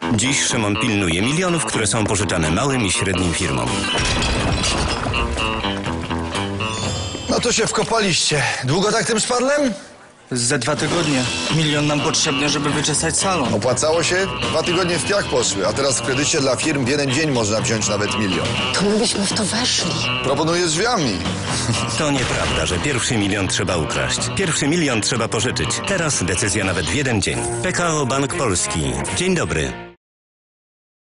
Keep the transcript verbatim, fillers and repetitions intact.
Dziś Szymon pilnuje milionów, które są pożyczane małym i średnim firmom. No to się wkopaliście. Długo tak tym szpadlem? Za dwa tygodnie. Milion nam potrzebny, żeby wyczesać salon. Opłacało się? Dwa tygodnie w piach poszły, a teraz w kredycie dla firm w jeden dzień można wziąć nawet milion. To my byśmy w to weszli. Proponuję drzwiami. To nieprawda, że pierwszy milion trzeba ukraść. Pierwszy milion trzeba pożyczyć. Teraz decyzja nawet w jeden dzień. P K O Bank Polski. Dzień dobry.